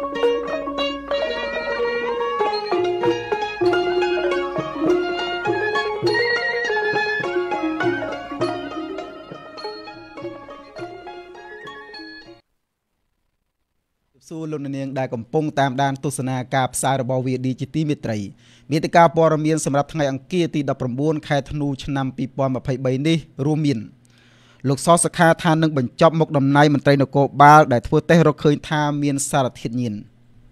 សួរលោកនាងដែលកំពុងតាមដានទស្សនាការផ្សាយរបស់ VOD ជាទីមេត្រីមាតិកាព័ត៌មានសម្រាប់ថ្ងៃអង្គារទី19ខែធ្នូឆ្នាំ2023នេះរួមមានលោកសសខាថានឹងបញ្ចប់មុខតំណែងមន្ត្រីនគរបាលដែលធ្វើតេស្តរកឃើញថាមានសារធាតុញៀន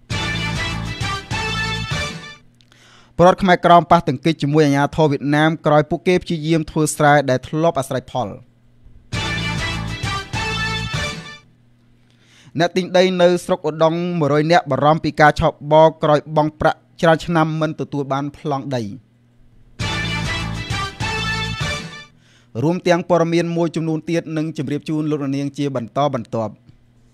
ប្រវត្តិខ្មែរក្រមប៉ះទង្គិចជាមួយអាជ្ញាធរវៀតណាមក្រោយពួកគេព្យាយាមធ្វើស្រែដែលធ្លាប់អាស្រ័យផលអ្នកទិញដីនៅស្រុកឧដុង្គ100នាក់បារម្ភពីការឆបបក្រោយបង់ប្រាក់ច្រើនឆ្នាំមិនទទួលបានប្លង់ដីរួមទាំងព័ត៌មានមួយចំនួនទៀតនឹងជម្រាបជូនលោកនាងជាបន្តបន្ទាប់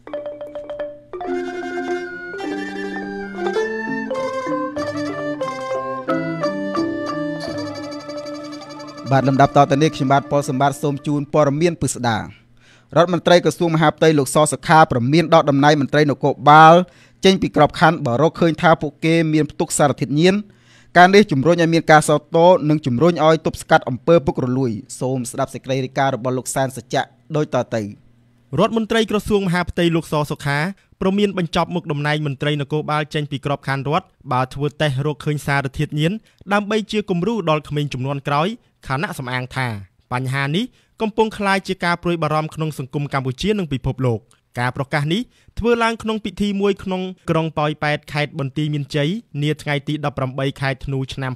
បាទលំដាប់តទៅនេះខ្ញុំបាទប៉ុលសម្បត្តិសូមជូនព័ត៌មានពិស្ដារដ្ឋមន្ត្រីក្រសួងមហាផ្ទៃលោកសសខាប្រមានដកតំណែងមន្ត្រីនគរបាលចេញពីក្របខ័ណ្ឌបើរកឃើញថាពួកគេមានផ្ទុកសារធាតុញៀនការនេះជំរុញឲ្យមានការសោតទោសនិងជំរុញឲ្យទប់ស្កាត់អំពើពុករលួយសូមស្ដាប់សេចក្តីរាយការណ៍របស់លោកសានសច្ចៈដូចតទៅរដ្ឋមន្ត្រីក្រសួងមហាផ្ទៃលោកសសខាប្រមានបញ្ចប់មុខតំណែងមន្ត្រីនគរបាលចេញពីក្របខ័ណ្ឌរដ្ឋបើធ្វើតេស្តរកឃើញសារធាតុញៀនដើម្បីជាគំរូដល់ក្មេងជំនាន់ក្រោយខណៈសម្អាងថាបញ្ហានេះកំពុងក្លាយជាការព្រួយបារម្ភក្នុងសង្គមកម្ពុជានិងពិភពលោកការប្រកាសនេះធ្វើឡើងក្នុងពិធីមួយក្នុងក្រុងប៉ោយប៉ែតខេត្តបន្ទាយមានជ័យនាថ្ងៃទី18ខែធ្នូឆ្នាំ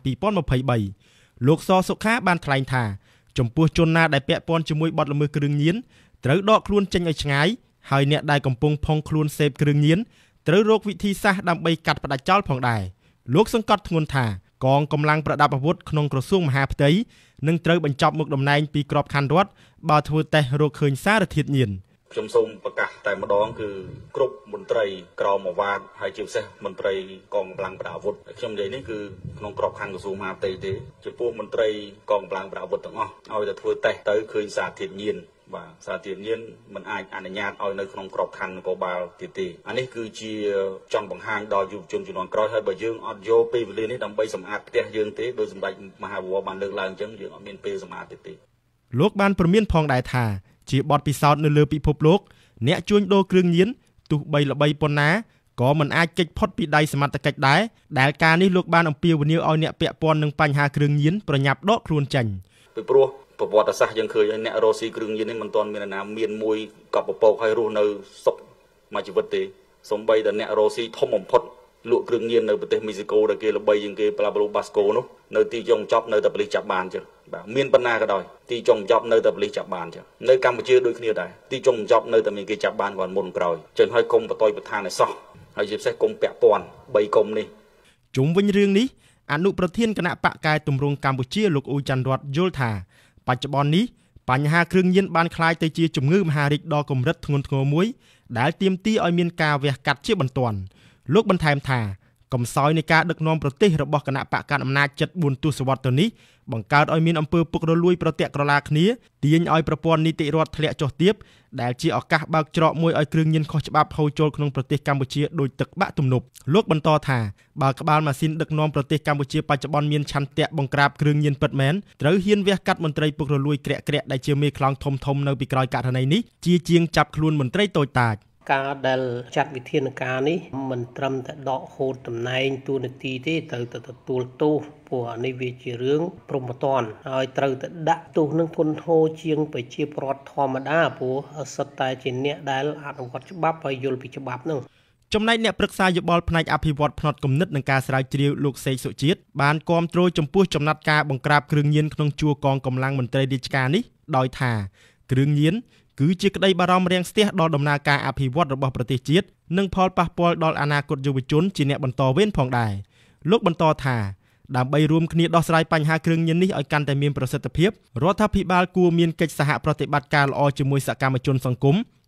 2023លោកសសុខាបានថ្លែងថាចំពោះជនណាដែលពាក់ព័ន្ធជាមួយបទល្មើសគ្រឿងញៀនត្រូវដកខ្លួនចេញឲ្យឆ្ងាយហើយអ្នកដែលកំពុងផុងខ្លួនសេពគ្រឿងញៀនត្រូវរកវិធីសាស្ត្រដើម្បីកាត់ផ្តាច់ចោលផងដែរលោកសង្កត់ធ្ងន់ថាកងកម្លាំងប្រដាប់អាវុធក្នុងក្រសួងមហាផ្ទៃនឹងត្រូវបញ្ចប់មុខតំណែងពីក្របខ័ណ្ឌរដ្ឋបើធ្វើតេស្តរកឃើញសារធាតុញៀនខ្ញុំសូមប្រកាសតែម្ដងគឺគ្រប់មន្ត្រីក្រមអាវ៉ាតហើយជាពិសេសមន្ត្រីកងកម្លាំងប្រដាប់អាវុធខ្ញុំនិយាយនេះគឺក្នុងក្របខ័ណ្ឌក្រសួងមហាផ្ទៃទេចំពោះមន្ត្រីកងកម្លាំងប្រដាប់អាវុធទាំងអស់ឲ្យតែធ្វើតេស្តទៅឃើញសារធាតុញៀនបាទសារធាតុញៀនមិនអាចអនុញ្ញាតឲ្យនៅក្នុងក្របខ័ណ្ឌនគរបាលទៀតទេអានេះគឺជាចង់បង្ហាញដល់យុវជនជំនាន់ក្រោយហើយបើយើងអត់យកពេលវេលានេះដើម្បីសម្អាតផ្ទះយើងទេដោយសម្ដេចមហាវរបានលើកឡើងអញ្ចឹងយើងអត់មានពេលសម្អាតទេលោកបានព្រមានផងដែរថាជាបទពិសោធន៍នៅលើពិភពលោកអ្នកជួញដូរគ្រឿងញៀនទោះបីល្បីប៉ុណ្ណាក៏មិនអាចគេចផុតពីដៃសមត្ថកិច្ចដែរដែលការនេះលោកបានអំពាវនាវឲ្យអ្នកពាក់ព័ន្ធនឹងបញ្ហាគ្រឿងញៀនប្រញាប់ដកខ្លួនចេញពីព្រោះប្រវត្តិសាស្ត្រយើងឃើញហើយអ្នករស់ស៊ីគ្រឿងញៀននេះមិនទាន់មានណាមានមួយកប់ពពកឲ្យរស់នៅសុខមួយជីវិតទេសូម្បីតែអ្នករស់ស៊ីធំបំផុតលក់គ្រឿងញៀននៅប្រទេសមីស៊ីកូដែលគេល្បីជាងគេប្លាប្រូបាស្កូនោះនៅទីចុងចប់នៅតែប៉ូលីសចាប់បានចឹងបាទមានប៉ុណ្ណាក៏ដោយទីចុងចប់នៅតែប៉ូលីសចាប់បានចឹងនៅកម្ពុជាដូចគ្នាដែរទីចុងចប់នៅតែមានគេចាប់បានគាត់មុនក្រោយចឹងហើយកុំបតយបឋានឲ្យសោះហើយជាពិសេសកុំពាក់ព័ន្ធ3កុំនេះជុំវិញរឿងនេះអនុប្រធានគណៈបកកែតម្រង់កម្ពុជាលោកអ៊ូច័ន្ទរតយល់ថាបច្ចុប្បន្ននេះបញ្ហាគ្រឿងញៀនបានក្លាយទៅជាជំងឺមហារីកដ៏កម្រិតធ្ងន់ធ្ងរមួយដែលទាមទារឲ្យមានការវះកាត់ជាបន្ទាន់លោកបន្ថែមថាកំសោយនៃការដឹកនាំប្រទេសរបស់គណៈបកកណ្ដាលអំណាចជិត4ទសវត្សរ៍ទៅនេះបង្កើតឲ្យមានអំពើពុករលួយប្រទាក់ក្រឡាគ្នាទាញឲ្យប្រព័ន្ធនីតិរដ្ឋធ្លាក់ចុះទាបដែលជាឱកាសបើកច្រកមួយឲ្យគ្រឿងញៀនខុសច្បាប់ហូរចូលក្នុងប្រទេសកម្ពុជាដោយទឹកបាក់ទំនប់លោកបន្តថាបើក្បាលម៉ាស៊ីនដឹកនាំប្រទេសកម្ពុជាបច្ចុប្បន្នមានឆន្ទៈបង្ក្រាបគ្រឿងញៀនពិតមែនត្រូវហ៊ានវះកាត់មន្ត្រីពុករលួយក្រាក់ៗដែលជាមេខ្លោងធំនៅពីក្រោយករណីនេះជាជាងចាប់ខ្លួនមន្ត្រីតូចតាចការដែលចាត់វិធានការនេះមិនត្រឹមតែដកហូតតំណែងទូនាទីទេត្រូវតែទទួលទោសព្រោះនេះវាជារឿងព្រហ្មទណ្ឌហើយត្រូវតែដាក់ទោសនឹងធ្ងន់ធ្ងរជាងប្រជាពលរដ្ឋធម្មតាព្រោះសិតតែជាអ្នកដែលអនុវត្តច្បាប់ហើយយល់ពីច្បាប់នោះចំណែកអ្នកប្រឹក្សាយោបល់ផ្នែកអភិវឌ្ឍផ្នត់គំនិតនិងការស្រាវជ្រាវលោកសេកសុជាតិបានគាំទ្រចំពោះចំណាត់ការបង្ក្រាបគ្រឿងញៀនក្នុងជួរកងកម្លាំងមន្ត្រីរាជការនេះដោយថាគ្រឿងញៀនគឺជាក្តីបារម្ភរាំងស្ទះដល់ដំណើរការអភិវឌ្ឍរបស់ប្រទេសជាតិនិងផលប៉ះពាល់ដល់អនាគតយុវជនជាអ្នកបន្តវេនផងដែរលោកបន្តថាដើម្បីរួមគ្នាដោះស្រាយបញ្ហាគ្រឿងញៀននេះឲ្យកាន់តែមានប្រសិទ្ធភាពរដ្ឋាភិបាលគួរមានកិច្ចសហប្រតិបត្តិការល្អជាមួយសកម្មជនសង្គម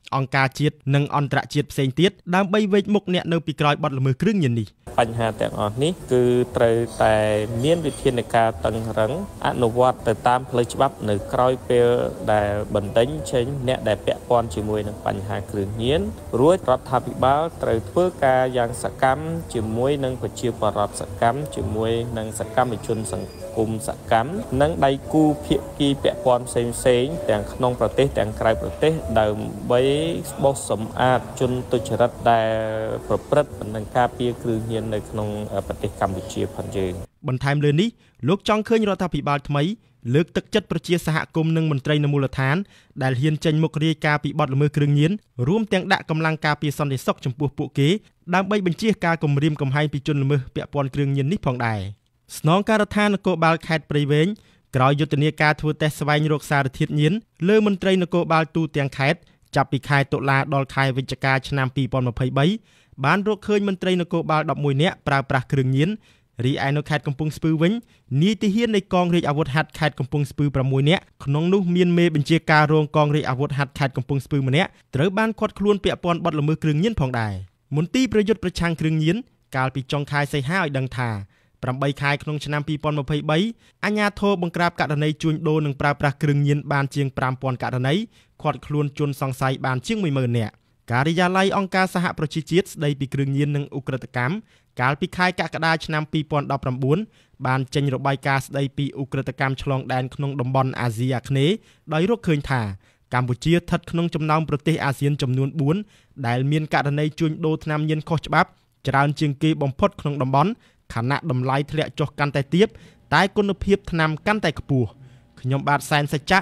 អង្គការជាតិនិងអន្តរជាតិផ្សេងទៀតដើម្បីវេចមុខអ្នកនៅពីក្រោយបទល្មើសគ្រឿងញៀននេះបញ្ហាទាំងអស់នេះគឺត្រូវតែមានវិធានការតឹងរឹងអនុវត្តទៅតាមផ្លូវច្បាប់នៅក្រោយពេលដែលបណ្ដេញចេញអ្នកដែលពាក់ព័ន្ធជាមួយនឹងបញ្ហាគ្រឿងញៀនរួចរដ្ឋាភិបាលត្រូវធ្វើការយ៉ាងសកម្មជាមួយនឹងប្រជាពលរដ្ឋសកម្មជាមួយនឹងសកម្មជនសង្គមសកម្មនិងដៃគូភាគីពាក់ព័ន្ធផ្សេងៗទាំងក្នុងប្រទេសទាំងក្រៅប្រទេសដើម្បីបោសសម្អាតជនទុច្ចរិតដែលប្រព្រឹត្តនឹងការពារគ្រឿងញៀននៅក្នុងប្រទេសកម្ពុជាផងយើងបន្ថែមលើនេះលោកចង់ឃើញរដ្ឋាភិបាលថ្មីលើកទឹកចិត្តប្រជាសហគមន៍និងមន្ត្រីនៅមូលដ្ឋានដែលហ៊ានចេញមុខរាយការណ៍ពីបទល្មើសគ្រឿងញៀនរួមទាំងដាក់កម្លាំងការពារសន្តិសុខចំពោះពួកគេដើម្បីបញ្ជៀសការគំរាមកំហែងពីជនល្មើសពាក់ព័ន្ធគ្រឿងញៀននេះផងដែរស្នងការដ្ឋាននគរបាលខេត្តព្រៃវែងក្រោយយុទ្ធនាការធ្វើតេស្តស្វែងរកសារធាតុញៀនលើមន្ត្រីនគរបាលទូទាំងខេត្តចាប់ពីខែតុលាដល់ខែវិច្ឆិកាឆ្នាំ2023បានរកឃើញមន្ត្រីនគរបាល11នាក់ប្រើប្រាស់គ្រឿងញៀនរីឯនៅខេត្តកំពង់ស្ពឺវិញនាយទាហាននៃកងរាជអាវុធហត្ថខេត្តកំពង់ស្ពឺ6នាក់ក្នុងនោះមានមេបញ្ជាការរងកងរាជអាវុធហត្ថខេត្តកំពង់ស្ពឺម្នាក់ត្រូវបានឃាត់ខ្លួនពាក់ព័ន្ធបទល្មើសគ្រឿងញៀនផងដែរមន្ទីរប្រយុទ្ធប្រឆាំងគ្រឿងញៀនកាលពីចុងខែសីហាឲ្យដឹងថា8ខែក្នុងឆ្នាំ2023អាជ្ញាធរបង្ក្រាបករណីជួញដូរនិងប្រើប្រាស់គ្រឿងញៀនបានជាង 5000 ករណីឃាត់ខ្លួនជនសង្ស័យបានជាង 10000 នាក់ការិយាល័យអង្គការសហប្រជាជាតិស្ដីពីគ្រឿងញៀននិងឧក្រិដ្ឋកម្មកាលពីខែកក្កដាឆ្នាំ2019បានចេញរបាយការណ៍ស្ដីពីឧក្រិដ្ឋកម្មឆ្លងដែនក្នុងតំបន់អាស៊ីអាគ្នេយ៍ដោយរកឃើញថាកម្ពុជាស្ថិតក្នុងចំណោមប្រទេសអាស៊ានចំនួន4ដែលមានករណីជួញដូរថ្នាំញៀនខុសច្បាប់ច្រើនជាងគេបំផុតក្នុងតំបន់ខណៈតម្លៃធ្លាក់ចុះកាន់តែទាបតែគុណភាពថ្នាំកាន់តែខ្ពស់ខ្ញុំបាទសែនសច្ចៈ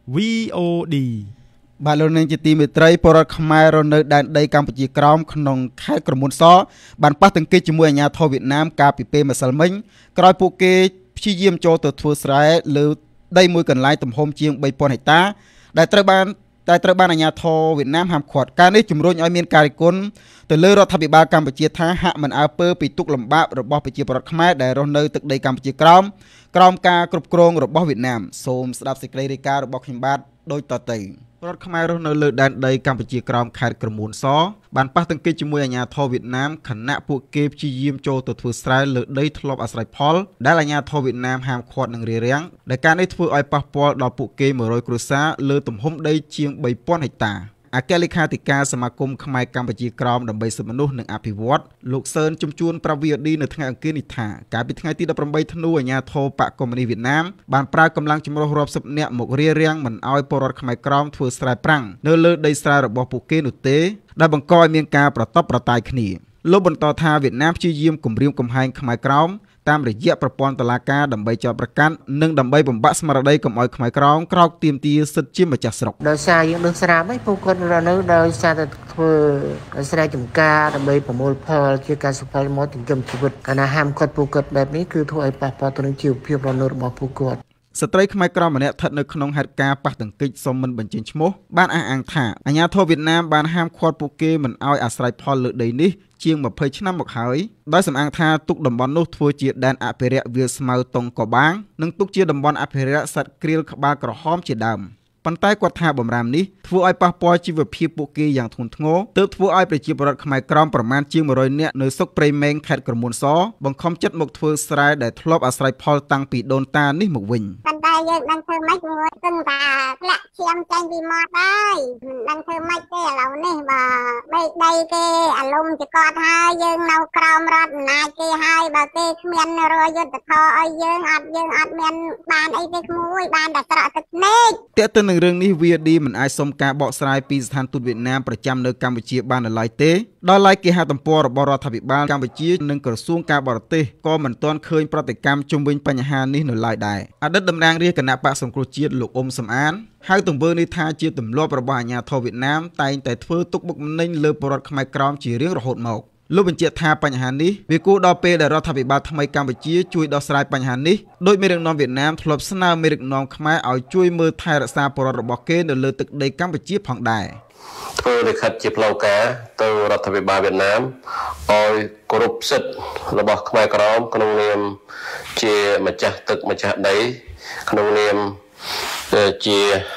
VOD បាទលោកនាងជាទីមេត្រីពលរដ្ឋខ្មែររស់នៅដែនដីកម្ពុជាក្រោមក្នុងខេត្តក្រមួនសបានប៉ះទង្គិចជាមួយអាជ្ញាធរវៀតណាមកាលពីពេលម្សិលមិញក្រោយពួកគេព្យាយាមចូលទៅធ្វើស្រែលើដីមួយកន្លែងទំហំជាង 3000 ហិកតាដែលត្រូវបានអាជ្ញាធរវៀតណាមហាមឃាត់ការនេះជំរុញឲ្យមានការរិះគន់ទៅលើរដ្ឋាភិបាលកម្ពុជាថាហាក់មិនអើពើពីទុកលំបាករបស់ប្រជាពលរដ្ឋខ្មែរដែលរស់នៅទឹកដីកម្ពុជាក្រោមការគ្រប់គ្រងរបស់វៀតណាមសូមស្ដាប់សេចក្តីរាយការណ៍របស់ខ្ញុំបាទដូចតទៅពលរដ្ឋខ្មែររស់នៅលើដែនដីកម្ពុជាក្រោមខេត្តក្រមួនសបានប៉ះទង្គិចជាមួយអាជ្ញាធរវៀតណាមខណៈពួកគេព្យាយាមចូលទៅធ្វើស្រែលើដីធ្លាប់អាស្រ័យផលដែលអាជ្ញាធរវៀតណាមហាមឃាត់និងរារាំងដែលការនេះធ្វើឲ្យប៉ះពាល់ដល់ពួកគេ100គ្រួសារលើទំហំដីជាង 3000 ហិកតាអគ្គលេខាធិការសមាគមខ្មែរកម្ពុជាក្រោមដើម្បីសិទ្ធិមនុស្សនិងអភិវឌ្ឍលោកសឿនជំជួនប្រាប់ VOD នៅថ្ងៃអង្គារនេះថាកាលពីថ្ងៃទី18ធ្នូអាជ្ញាធរបកកុម្មុយនីសវៀតណាមបានប្រើកម្លាំងចម្រុះរាប់សិបនាក់មករារាំងមិនឲ្យពលរដ្ឋខ្មែរក្រោមធ្វើស្រែប្រាំងនៅលើដីស្រែរបស់ពួកគេនោះទេដែលបង្កឲ្យមានការប្រតបប្រតាយគ្នាលោកបន្តថាវៀតណាមព្យាយាមគំរាមកំហែងខ្មែរក្រោមតាមរយៈប្រព័ន្ធតុលាការដើម្បីចោទប្រកាន់និងដើម្បីបំបាក់ស្មារតីកុំឲ្យខ្មែរក្រោមក្រោកទាមទារសិទ្ធិជាម្ចាស់ស្រុកដោយសារយើងដឹងស្រាប់ហើយពួកគាត់រស់នៅដោយសារតែធ្វើស្រែចម្ការដើម្បីប្រមូលផលជាការសផលមកចិញ្ចឹមជីវិតកាលណាហាមគាត់ពួកគាត់បែបនេះគឺធ្វើឲ្យប៉ះពាល់ទៅនឹងជីវភាពរស់នៅរបស់ពួកគាត់ស្ត្រីខ្មែរក្រោមម្នាក់ស្ថិតនៅក្នុងហេតុការណ៍ប៉ះទង្គិចសុំមិនបញ្ចេញឈ្មោះបានអះអាងថាអាជ្ញាធរវៀតណាមបានហាមឃាត់ពួកគេមិនឲ្យអាស្រ័យផលលើដីនេះជាង20ឆ្នាំមកហើយដោយសំអាងថាទុកតំបន់នោះធ្វើជាដែនអភិរក្សវាលស្មៅតុងកបាងនិងទុកជាតំបន់អភិរក្សសត្វក្រៀលក្បាលក្រហមជាដើមប៉ុន្តែគាត់ថាបំរាមនេះធ្វើឲ្យប៉ះពាល់ជីវភាពពួកគេយ៉ាងធ្ងន់ធ្ងរទើបធ្វើឲ្យប្រជាពលរដ្ឋខ្មែរក្រោមប្រមាណជាង100នាក់នៅស្រុកព្រៃម៉េងខេត្តក្រមួនសបង្ខំចិត្តមកធ្វើស្រែដែលធ្លាប់អាស្រ័យផលតាំងពីដូនតានេះមកវិញប៉ុន្តែយើងដឹងធ្វើម៉េចងើគឹងថាធ្លាក់ឈាមចេញពីមាត់ហើយមិនដឹងធ្វើម៉េចទេឥឡូវនេះបើដីគេអាលុំជាគាត់ហើយយើងនៅក្រោមរដ្ឋអំណាចគេហើយបើគេគ្មានរយុទ្ធធរឲ្យយើងអត់មានបានអីទេក្មួយបានតែស្រក់ទឹកភ្នែកនឹងរឿងនេះ VOD មិនអាចសុំការបកស្រាយពីស្ថានទូតវៀតណាមប្រចាំនៅកម្ពុជាបាននៅឡើយទេដោយឡែកគេហទំព័ររបស់រដ្ឋាភិបាលកម្ពុជានិងក្រសួងការបរទេសក៏មិនទាន់ឃើញប្រតិកម្មជុំវិញបញ្ហានេះនៅឡើយដែរអតីតតំណាងរាជគណៈបក្សសង្គ្រោះជាតិលោកអ៊ុំសំអានហៅទង្វើនេះថាជាទម្លាប់របស់អាជ្ញាធរវៀតណាមតែងតែធ្វើទុកបុកម្នេញលើពលរដ្ឋខ្មែរក្រោមជារៀងរហូតមកលោកបញ្ជាក់ថាបញ្ហានេះវាគួរដល់ពេលដែលរដ្ឋាភិបាលថ្មីកម្ពុជាជួយដោះស្រាយបញ្ហានេះដោយមេដឹកនាំវៀតណាមធ្លាប់ស្នើមេដឹកនាំខ្មែរឲ្យជួយមើលថែរក្សាពលរដ្ឋរបស់គេនៅលើទឹកដីកម្ពុជាផងដែរធ្វើលិខិតជាផ្លូវការទៅរដ្ឋាភិបាលវៀតណាមឲ្យគោរពសិទ្ធិរបស់ខ្មែរក្រមក្នុងនាមជាម្ចាស់ទឹកម្ចាស់ដីក្នុងនាមជា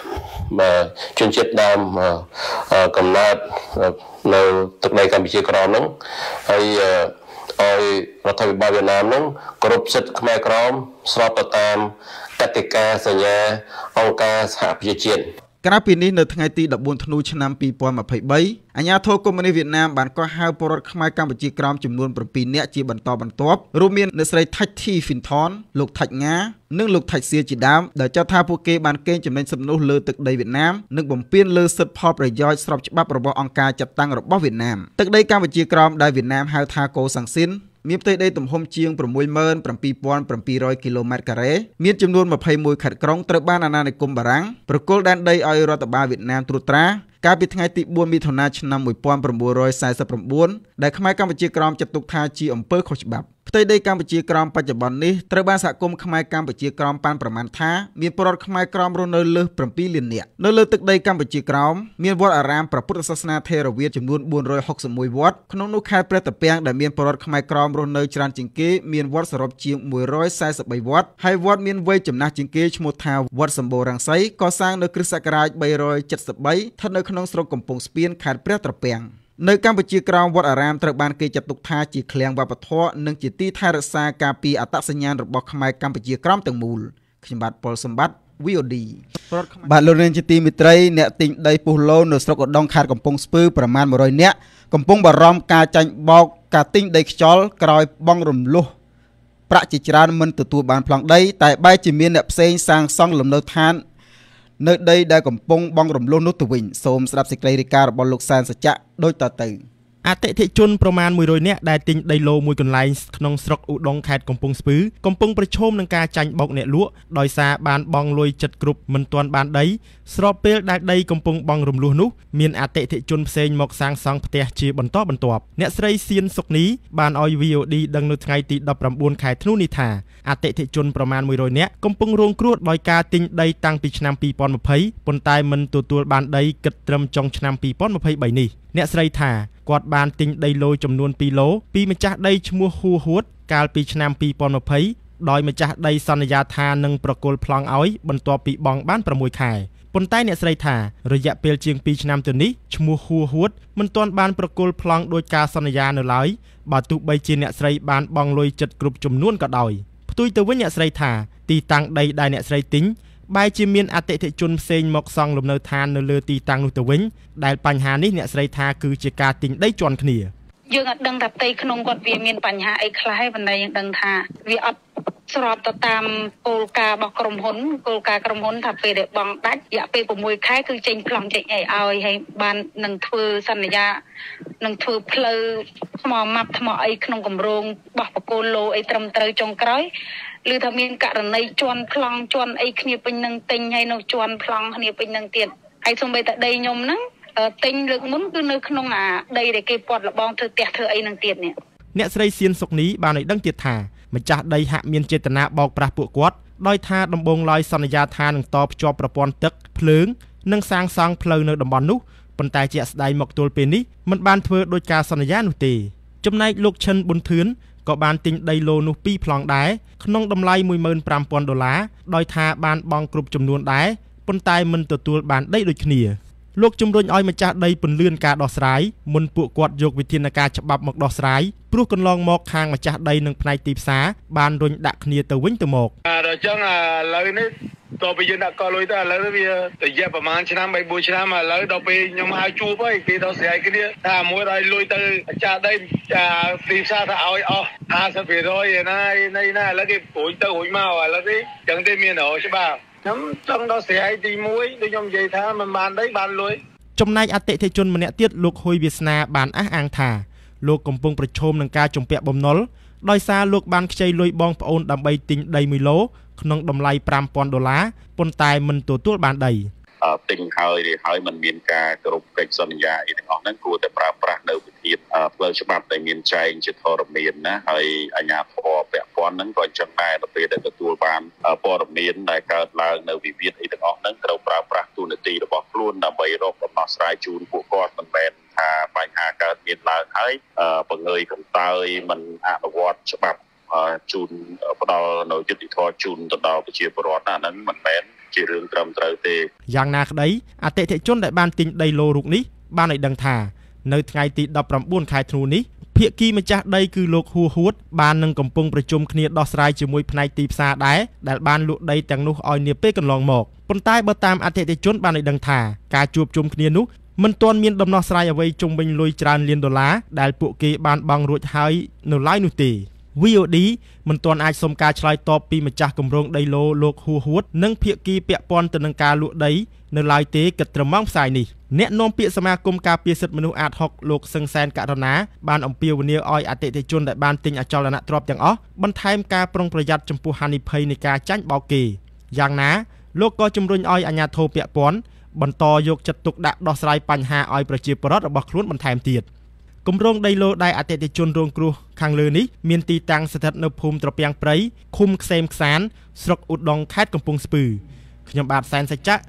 ជនជាតិដើមកំណើតនៅទឹកដីកម្ពុជាក្រមហ្នឹងហើយឲ្យរដ្ឋាភិបាលវៀតណាមហ្នឹងគោរពសិទ្ធិខ្មែរក្រមស្របទៅតាមកតិកាសញ្ញាអង្គការសហប្រជាជាតិក្រៅពីនេះនៅថ្ងៃទី14ធ្នូឆ្នាំ2023អាជ្ញាធរកុម្មុយនីសវៀតណាមបានកោះហៅពលរដ្ឋខ្មែរកម្ពុជាក្រោមចំនួន7នាក់ជាបន្តបន្ទាប់រួមមានអ្នកស្រីថាច់ធីហ្វីនថនលោកថាច់ងានិងលោកថាច់សៀជាដើមដែលចោទថាពួកគេបានកេងចំណេញសំណុះលើទឹកដីវៀតណាមនិងបំពានលើសិទ្ធិផលប្រយោជន៍ស្របច្បាប់របស់អង្គការចាត់តាំងរបស់វៀតណាមទឹកដីកម្ពុជាក្រោមដែលវៀតណាមហៅថាកូសាំងស៊ីនមានផ្ទៃដីទំហំជាង 67,700 គីឡូម៉ែត្រការ៉េមានចំនួន21ខេត្តក្រុងត្រូវបានអាណានិគមបារាំងប្រគល់ដែនដីឲ្យរដ្ឋបាលវៀតណាមត្រួតត្រាកាលពីថ្ងៃទី4មិថុនាឆ្នាំ1949ដែលខ្មែរកម្ពុជាក្រោមចាត់ទុកថាជាអំពើខុសច្បាប់ផ្ទៃដីកម្ពុជាក្រោមបច្ចុប្បន្ននេះត្រូវបានសហគមន៍ខ្មែរកម្ពុជាក្រោមប៉ាន់ប្រមាណថាមានពលរដ្ឋខ្មែរក្រោមរស់នៅលើស7លាននាក់នៅលើទឹកដីកម្ពុជាក្រោមមានវត្តអារាមព្រះពុទ្ធសាសនាថេរវាទចំនួន461វត្តក្នុងនោះខេត្តព្រះត្រពាំងដែលមានពលរដ្ឋខ្មែរក្រោមរស់នៅច្រើនជាងគេមានវត្តសរុបជាង143វត្តហើយវត្តមានវ័យចំណាស់ជាងគេឈ្មោះថាវត្តសម្បូររាំងសីកសាងនៅគ្រិស្តសករាជ373ស្ថិតនៅក្នុងស្រុកកំពង់ស្ពានខេត្តព្រះត្រពាំងនៅកម្ពុជាក្រោមវត្តអារាមត្រូវបានគេចាត់ទុកថាជាឃ្លាំងវប្បធម៌និងជាទីថែរក្សាការពារអត្តសញ្ញាណរបស់ខ្មែរកម្ពុជាក្រោមទាំងមូលខ្ញុំបាទប៉ុលសម្បត្តិ VOD បាទលោកនាងជាទីមេត្រីអ្នកទិញដីពុះឡូននៅស្រុកឧដុង្គខេត្តកំពង់ស្ពឺប្រមាណ100នាក់កំពុងបារម្ភការចាញ់បោកការទិញដីខ្យល់ក្រោយបង់រំលោះប្រាក់ជាច្រើនមិនទទួលបានប្លង់ដីតែបែរជាមានអ្នកផ្សេងសាងសង់លំនៅឋាននៅដីដែលកំពុងបង់រំលោះនោះទៅវិញសូមស្ដាប់សេចក្តីរាយការណ៍របស់លោកសានសច្ចៈដូចតទៅអតិថិជនប្រមាណ100នាក់ដែលទិញដីឡូមួយកន្លែងក្នុងស្រុកឧដុង្គខេត្តកំពង់ស្ពឺកំពុងប្រឈមនឹងការចាញ់បោកអ្នកលក់ដោយសារបានបង់លុយចិត្តគ្រប់មិនទាន់បានដីស្របពេលដែលដីកំពុងបង់រំលោះនោះមានអតិថិជនផ្សេងមកសាងសង់ផ្ទះជាបន្តបន្ទាប់អ្នកស្រីសៀនសុកនីបានឲ្យ VOD ដឹងនៅថ្ងៃទី19ខែធ្នូនេះថាអតិថិជនប្រមាណ100នាក់កំពុងរងគ្រោះដោយការទិញដីតាំងពីឆ្នាំ2020ប៉ុន្តែមិនទទួលបានដីគិតត្រឹមចុងឆ្នាំ2023នេះអ្នកស្រីថាគាត់បានទិញដីឡូចំនួន2ឡូពីម្ចាស់ដីឈ្មោះហួហួតកាលពីឆ្នាំ2020ដោយម្ចាស់ដីសន្យាថានឹងប្រគល់ប្លង់ឲ្យបន្ទាប់ពីបង់បាន6ខែប៉ុន្តែអ្នកស្រីថារយៈពេលជាង2ឆ្នាំទៅនេះឈ្មោះហួហួតមិនទាន់បានប្រគល់ប្លង់ដោយការសន្យានៅឡើយបើទោះបីជាអ្នកស្រីបានបង់លុយចិត្តគ្រប់ចំនួនក៏ដោយផ្ទុយទៅវិញអ្នកស្រីថាទីតាំងដីដែលអ្នកស្រីទិញបែរជាមានអតិថិជនផ្សេងមកសង់លំនៅឋាននៅលើទីតាំងនោះទៅវិញដែលបញ្ហានេះអ្នកស្រីថាគឺជាការទិញដីជាន់គ្នាយើងអត់ដឹងថាផ្ទៃក្នុងគាត់វាមានបញ្ហាអីខ្លះទេប៉ុន្តែយើងដឹងថាវាអត់ស្របទៅតាមគោលការណ៍របស់ក្រុមហ៊ុនគោលការណ៍ក្រុមហ៊ុនថាពេលដែលបង់ដាច់រយៈពេល6ខែគឺចេញប្លង់ចេញអីឲ្យហើយបាននឹងធ្វើសន្យានឹងធ្វើផ្លូវថ្មម៉ាប់ថ្មអីក្នុងគម្រោងបោះបកគោឡូអីត្រឹមត្រូវចុងក្រោយឬថាមានករណីជន់ប្លង់ជន់អីគ្នាពេញនឹងទិញហើយនៅជន់ប្លង់គ្នាពេញនឹងទៀតហើយសូម្បីតែដីខ្ញុំហ្នឹងទិញលើកមុនគឺនៅក្នុងអាដីដែលគេពាត់លបងធ្វើផ្ទះធ្វើអីនឹងទៀតនេះអ្នកស្រីសៀនសុកនីបានឲ្យដឹងទៀតថាម្ចាស់ដីហាក់មានចេតនាបោកប្រាស់ពួកគាត់ដោយថាដំបូងឡើយសន្យាថានឹងតភ្ជាប់ប្រព័ន្ធទឹកភ្លើងនិងសាងសង់ផ្លូវនៅតំបន់នោះប៉ុន្តែជាក់ស្ដែងមកទល់ពេលនេះមិនបានធ្វើដោយការសន្យានោះទេចំណែកលោកឈិនប៊ុនធឿនក៏បានទិញដីឡូនោះ2ប្លង់ដែរក្នុងតម្លៃ$15,000ដោយថាបានបង់គ្រប់ចំនួនដែរប៉ុន្តែមិនទទួលបានដីដូចគ្នាលោកជំរុញឲ្យម្ចាស់ដីពន្លឿនការដោះស្រាយមុនពួកគាត់យកវិធានការច្បាប់មកដោះស្រាយព្រោះកន្លងមកខាងម្ចាស់ដីនិងផ្នែកទីផ្សារបានរុញដាក់គ្នាទៅវិញទៅមកដល់ចឹងឥឡូវនេះតទៅយើងដាក់កលុយទៅឥឡូវវារយៈប្រហែលឆ្នាំ3-4ឆ្នាំឥឡូវដល់ពេលខ្ញុំហៅជួបហើយគេដោះស្រាយគ្នាថាមួយឲ្យលុយទៅម្ចាស់ដីទីផ្សារថាឲ្យអស់50%ណាឥឡូវគេព្រួយទៅរួចមកឥឡូវនេះចឹងទេមានរហូតច្បាប់ខ្ញុំចង់ដោះស្រាយទី1ដូចខ្ញុំនិយាយថាមិនបានដីបានលុយចំណែកអតិថិជនម្នាក់ទៀតលោកហ៊ុយវាសនាបានអះអាងថាលោកកំពុងប្រឈមនឹងការជំពាក់បំណុលដោយសារលោកបានខ្ចីលុយបងប្អូនដើម្បីទិញដី1ឡូក្នុងតម្លៃ$5,000ប៉ុន្តែមិនទទួលបានដីទិញហើយមិនមានការគោរពកិច្ចសន្យាអីទាំងអស់ហ្នឹងគួរតែប្រើប្រាស់នៅវិធានផ្លូវច្បាប់ដែលមានចែងជាធរមានណាហើយអាជ្ញាធរពាក់ព័ន្ធហ្នឹងក៏អញ្ចឹងដែរទៅពេលដែលទទួលបានព័ត៌មានដែលកើតឡើងនៅវិវាទអីទាំងអស់ហ្នឹងត្រូវប្រើប្រាស់ទូនាទីរបស់ខ្លួនដើម្បីរកដំណោះស្រាយជូនពួកគាត់មិនមែនថាបញ្ហាកើតមានឡើងហើយបង្ងើយកន្តើយមិនអនុវត្តច្បាប់ជូនផ្ដល់នៅយុត្តិធម៌ជូនទៅដល់ប្រជាពលរដ្ឋអាហ្នឹងមិនមែនជារឿងត្រឹមត្រូវទេយ៉ាងណាក្តីអតិថិជនដែលបានទិញដីឡូរូបនេះបានឲ្យដឹងថានៅថ្ងៃទី19ខែធ្នូនេះភាគីម្ចាស់ដីគឺលោកហួហួតបាននឹងកំពុងប្រជុំគ្នាដោះស្រាយជាមួយផ្នែកទីផ្សារដែរដែលបានលក់ដីទាំងនោះឲ្យនាពេលកន្លងមកប៉ុន្តែបើតាមអតិថិជនបានឲ្យដឹងថាការជួបជុំគ្នានោះមិនទាន់មានដំណោះស្រាយអ្វីជុំវិញលុយច្រើនលានដុល្លារដែលពួកគេបានបង់រួចហើយនៅឡើយនោះទេ VOD មិនទាន់អាចសុំការឆ្លើយតបពីម្ចាស់គម្រោងដីឡូលោកហួហួតនិងភាគីពាក់ព័ន្ធទៅនឹងការលក់ដីនៅឡើយទេគិតត្រឹមម៉ោងផ្សាយនេះអ្នកនាំពាក្យសមាគមការពារសិទ្ធិមនុស្សអាត6លោកសឹងសែនករណាបានអំពាវនាវឲ្យអតិថិជនដែលបានទិញអចលនទ្រព្យទាំងអស់បន្ថែមការប្រុងប្រយ័ត្នចំពោះហានិភ័យនៃការចាញ់បោកគេយ៉ាងណាលោកក៏ជំរុញឲ្យអាជ្ញាធរពាក់ព័ន្ធបន្តយកចិត្តទុកដាក់ដោះស្រាយបញ្ហាឲ្យប្រជាពលរដ្ឋរបស់ខ្លួនបន្ថែមទៀតគម្រោងដីឡូដែលអតិថិជនរងគ្រោះខាងលើនេះមានទីតាំងស្ថិតនៅភូមិត្រពាំងព្រៃឃុំខ្សែមខ្សានស្រុកឧដុង្គខេត្តកំពង់ស្ពឺខ្ញុំបាទសែនសច្ចៈ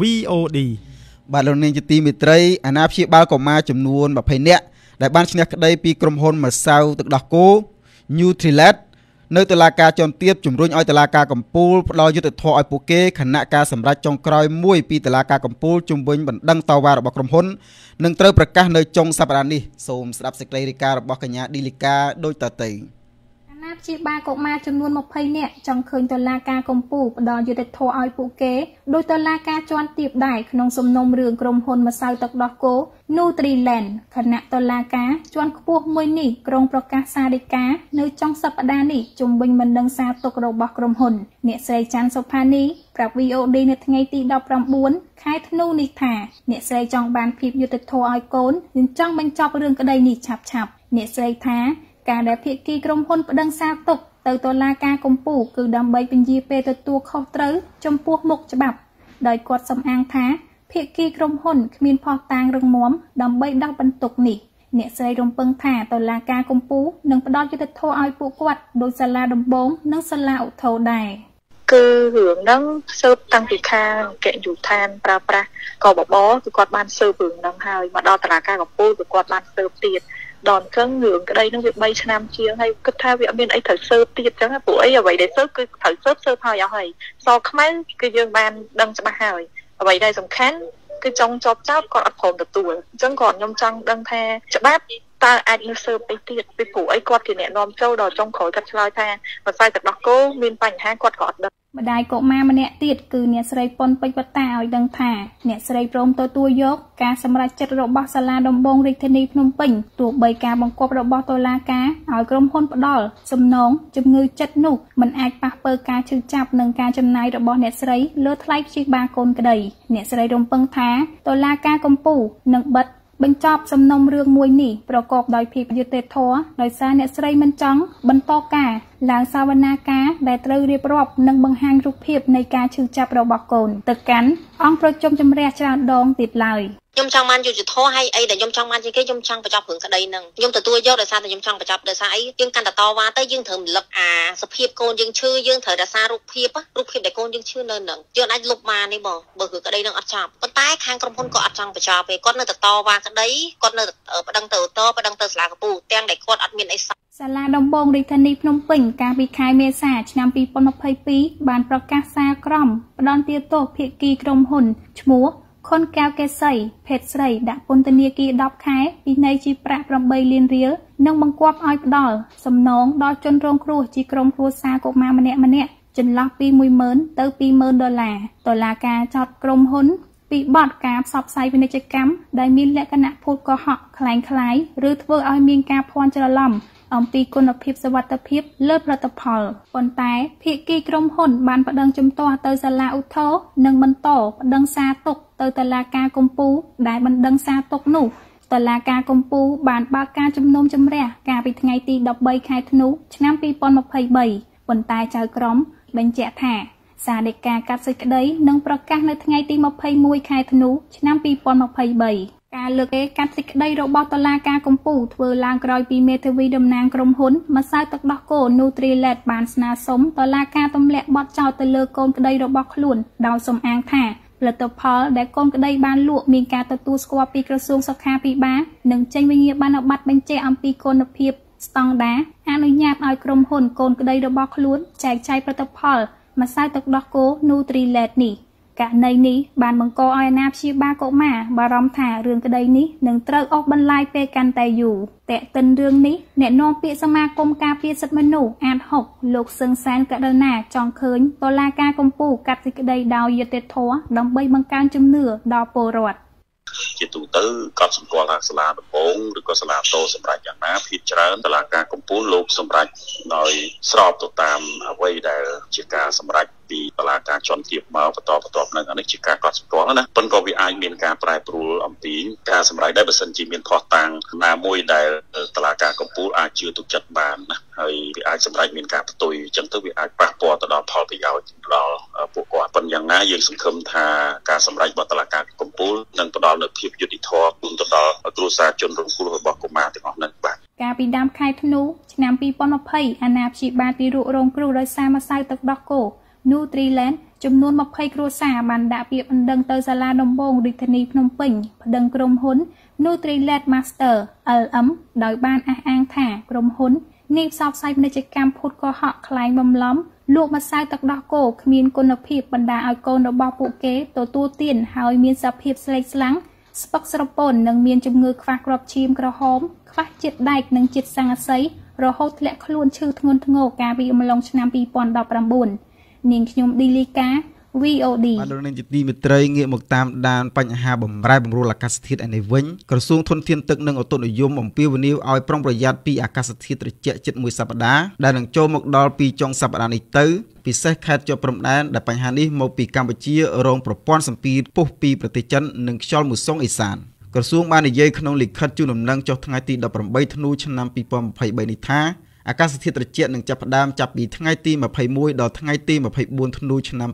VOD បាទលោកនាងជាទីមេត្រីអាណាព្យាបាលកុមារចំនួន20នាក់ដែលបានឈ្នះក្តីពីក្រុមហ៊ុនម្សៅទឹកដោះគោ Nutrilett នៅតុលាការជាន់ទាបជំរុញឲ្យតុលាការកំពូលផ្ដល់យុត្តិធម៌ឲ្យពួកគេខណៈការសម្រេចចុងក្រោយមួយពីតុលាការកំពូលជំវិញបណ្ដឹងតវ៉ារបស់ក្រុមហ៊ុននឹងត្រូវប្រកាសនៅចុងសប្តាហ៍នេះសូមស្ដាប់សេចក្តីរាយការណ៍របស់កញ្ញាឌីលីកាដូចតទៅអាណាព្យាបាលកុមារចំនួន20នាក់ចង់ឃើញតុលាការកំពូលផ្ដល់យុត្តិធម៌ឲ្យពួកគេដោយតុលាការជាន់ទាបដែរក្នុងសំណុំរឿងក្រុមហ៊ុនម្សៅទឹកដោះគោ Nutrilett គណៈតុលាការជាន់ខ្ពស់មួយនេះក្រុងប្រកាសសាលដីកានៅចុងសប្តាហ៍នេះជំវិញមិនដឹងសារទុករបស់ក្រុមហ៊ុនអ្នកស្រីច័ន្ទសុផានីប្រាប់ VOD នៅថ្ងៃទី19ខែធ្នូនេះថាអ្នកស្រីចង់បានភាពយុត្តិធម៌ឲ្យកូននិងចង់បញ្ចប់រឿងក្តីនេះឆាប់ៗអ្នកស្រីថាការដែលភាគីក្រុមហ៊ុនប្តឹងសារទុកទៅតុលាការកំពូលគឺដើម្បីពន្យាពេលទទួលខុសត្រូវចំពោះមុខច្បាប់ដោយគាត់សំអាងថាភាគីក្រុមហ៊ុនគ្មានភស្តុតាងរឹងមាំដើម្បីដោះបន្ទុកនេះអ្នកស្រីរំពឹងថាតុលាការកំពូលនឹងផ្ដល់យុត្តិធម៌ឲ្យពួកគាត់ដោយសាលាដំបងនិងសាលាឧទ្ធរដែរគឺរឿងហ្នឹងស៊ើបតាំងពីខាងអគ្គនាយកដ្ឋានប្រើប្រាស់កបបគឺគាត់បានស៊ើបរឿងហ្នឹងហើយមកដល់តុលាការកំពូលគឺគាត់បានស៊ើបទៀតដល់អញ្ចឹងរឿងក្តីនឹងវា3ឆ្នាំជាងហើយគិតថាវាអត់មានអីត្រូវស៊ើបទៀតអញ្ចឹងព្រោះអីអ្វីដែលស៊ើបគឺត្រូវស៊ើបហើយអស់ហើយសខ្មៅគឺយើងបានដឹងច្បាស់ហើយអ្វីដែលសំខាន់គឺចង់ចប់ចោតគាត់អត់ព្រមទទួលអញ្ចឹងគាត់ខ្ញុំចង់ដឹងថាច្បាប់តើអាចនឹងស៊ើបអីទៀតពីព្រោះអីគាត់ជាអ្នកនាំចូលដល់ចុងក្រោយគាត់ឆ្លើយថាម្សៅទឹកដោះគោមានបញ្ហាគាត់ក៏អត់ដឹងម្ដាយកុមារម្នាក់ទៀតគឺអ្នកស្រីប៉ុនពេជ្រវតាឲ្យដឹងថាអ្នកស្រីព្រមទទួលយកការសម្រេចចិត្តរបស់សាលាដំបងរាជធានីភ្នំពេញទោះបីការបង្គាប់របស់តុលាការឲ្យក្រុមហ៊ុនផ្ដល់សំណងជំងឺចិត្តនោះមិនអាចប៉ះពាល់ការឈឺចាប់និងការចំណាយរបស់អ្នកស្រីលើថ្លៃព្យាបាលកូនក្តីអ្នកស្រីរំពឹងថាតុលាការកំពូលនឹងបិទបញ្ចប់សំណុំរឿងមួយនេះប្រកបដោយភាពយុត្តិធម៌ដោយសារអ្នកស្រីមិនចង់បន្តការឡើងសវនាការដែលត្រូវរៀបរាប់និងបង្ហាញរូបភាពនៃការឈឺចាប់របស់កូនទៅកាន់អង្គប្រជុំជម្រះច្រើនដងទៀតឡើយខ្ញុំចង់បានយុត្តិធម៌ហើយអីដែលខ្ញុំចង់បានជាងគេខ្ញុំចង់បញ្ចប់រឿងក្តីហ្នឹងខ្ញុំទទួលយកដោយសារតែខ្ញុំចង់បញ្ចប់ដោយសារអីយើងកាន់តែតវ៉ាទៅយើងត្រូវរំលឹកអាសភាពកូនយើងឈឺយើងត្រូវរក្សារូបភាពដែលកូនយើងឈឺនៅហ្នឹងយើងអាចលុបបានទេបងបើគឺក្តីហ្នឹងអត់ចប់ប៉ុន្តែខាងក្រុមហ៊ុនក៏អត់ចង់បញ្ចប់ទេគាត់នៅតែតវ៉ាក្តីគាត់នៅតែប្តឹងទៅឧទ្ធរប្តឹងទៅសាលាកំពូលទាំងដែលគាត់អត់មានអីសោះសាលាដំបងរាជធានីភ្នំពេញកាលពីខែមេសាឆ្នាំ2022បានប្រកាសសារក្រមផ្តន្ទាទោសភាគីក្រុមហ៊ុនឈ្មោះខុនកែវកេសីភេទស្រីដាក់ពន្ធនាគារ10ខែពីនៃជាប្រាក់8លានរៀលនិងបង្គាប់ឲ្យផ្ដល់សំណងដល់ជនរងគ្រោះជាក្រុមគ្រួសារកុមារម្នាក់ចន្លោះពី10000ទៅ20000ដុល្លារតុលាការចោទក្រុមហ៊ុនពីបទការផ្សព្វផ្សាយពាណិជ្ជកម្មដែលមានលក្ខណៈភូតកុហកคล้ายឬធ្វើឲ្យមានការភ័ន្តច្រឡំអំពីគុណភាពសុវត្ថិភាពលើផលិតផលប៉ុន្តែភាគីក្រុមហ៊ុនបានប្តឹងជំទាស់ទៅសាលាឧទ្ធរនិងបន្តប្តឹងសារទុកទៅតុលាការកំពូលដែលបណ្ដឹងសារទុកនោះតុលាការកំពូលបានបើកការជំនុំជម្រះកាលពីថ្ងៃទី13ខែធ្នូឆ្នាំ2023ប៉ុន្តែចៅក្រមបញ្ជាក់ថាសាលដីកាកាត់សេចក្តីនឹងប្រកាសនៅថ្ងៃទី21ខែធ្នូឆ្នាំ2023ការលើកកាត់សេចក្តីរបស់តុលាការកំពូលធ្វើឡើងក្រោយពីមេធាវីតំណាងក្រុមហ៊ុនម្សៅទឹកដោះគោ Nutrilett បានស្នើសុំតុលាការទម្លាក់បទចោទទៅលើកូនក្តីរបស់ខ្លួនដោយសំអាងថាផលិតផលដែលកូនក្តីបានលក់មានការទទួលស្គាល់ពីក្រសួងសុខាភិបាលនិងចេញវិញ្ញាបនបត្របញ្ជាក់អំពីគុណភាពស្តង់ដារអនុញ្ញាតឲ្យក្រុមហ៊ុនកូនក្តីរបស់ខ្លួនចែកចាយផលិតផលម្សៅទឹកដោះគោ Nutrilett នេះករណីនេះបានបង្កឲ្យអាណាព្យាបាលកុមារបារម្ភថារឿងក្តីនេះនឹងត្រូវអស់បន្លាយពេលកាន់តែយូរតែកតិនរឿងនេះអ្នកនាំពាក្យសមាគមការពារសិទ្ធិមនុស្សអាត6លោកសឹងសានករុណាចង់ឃើញតុលាការកំពូលកាត់សេចក្តីដោយយុត្តិធម៌ដើម្បីបង្កើនជំនឿដល់ពលរដ្ឋជាទូទៅកត់សម្គាល់ថាសាលាដំបងឬក៏សាលាតូសម្រាប់យ៉ាងណាភាគច្រើនតុលាការកំពូលលោកសម្រាប់ដោយស្របទៅតាមអ្វីដែលជាការសម្រេចពីតុលាការជាន់ទាបមកបន្តនឹងអានេះជាការកត់សម្គាល់ណាប៉ុន្តែក៏វាអាចមានការប្រែប្រួលអំពីការសម្រេចដែរបើសិនជាមានខុសតាំងណាមួយដែលតុលាការកំពូលអាចជឿទុកចិត្តបានណាហើយវាអាចសម្រេចមានការផ្ទុយអញ្ចឹងទៅវាអាចប៉ះពាល់ទៅដល់ផលប្រយោជន៍ដល់ពួកគាត់ប៉ុន្តែយ៉ាងណាយើងសង្ឃឹមថាការសម្រេចរបស់តុលាការកំពូលនឹងផ្ដល់នូវភាពយុត្តិធម៌ទៅដល់គ្រួសារជនរងគ្រោះរបស់កុមារទាំងអស់នេះបាទកាលពីដើមខែធ្នូឆ្នាំ2020អាណាព្យាបាលទីរករងគ្រោះដោយសារម្សៅទឹកដោះគោ Nutrilett ចំនួន20គ្រួសារបានដាក់ពាក្យបណ្ដឹងទៅសាលាដំបងរាជធានីភ្នំពេញប្តឹងក្រុមហ៊ុន Nutrilett Master LM ដោយបានអះអាងថាក្រុមហ៊ុននេះផ្សព្វផ្សាយពាណិជ្ជកម្មភូតកុហកក្លែងបំឡំលក់ម្សៅទឹកដោះគោគ្មានគុណភាពបណ្ដាឲ្យកូនរបស់ពួកគេទទួលទានហើយមានសភាពស្លេកស្លាំងស្ពឹកស្រពោននិងមានជំងឺខ្វះគ្រាប់ឈាមក្រហមខ្វះជាតិដែកនិងជាតិស័ង្កសីរហូតធ្លាក់ខ្លួនឈឺធ្ងន់ធ្ងរកាលពីអំឡុងឆ្នាំ2019នាងខ្ញុំឌីលីកា VOD បាទលោកនាងជាទីមេត្រីងាកមកតាមដានបញ្ហាបំរែបំរួលអាកាសធាតុឯនេះវិញក្រសួងធនធានទឹកនិងអូតូនិយមអំពាវនាវឲ្យប្រុងប្រយ័ត្នពីអាកាសធាតុត្រជាក់ជិតមួយសប្តាហ៍ដែលនឹងចូលមកដល់ពីចុងសប្តាហ៍នេះទៅពិសេសខេត្តជាប់ព្រំដែនដែលបញ្ហានេះមកពីកម្ពុជារងប្រព័ន្ធសម្ពាធពុះពីប្រទេសចិននិងខ្យល់មូសុងអេសានក្រសួងបាននិយាយក្នុងលិខិតជូនដំណឹងចុះថ្ងៃទី18ធ្នូឆ្នាំ2023នេះថាអាកាសធាតុត្រជាក់នឹងចាប់ផ្ដើមចាប់ពីថ្ងៃទី21ដល់ថ្ងៃទី24ធ្នូឆ្នាំ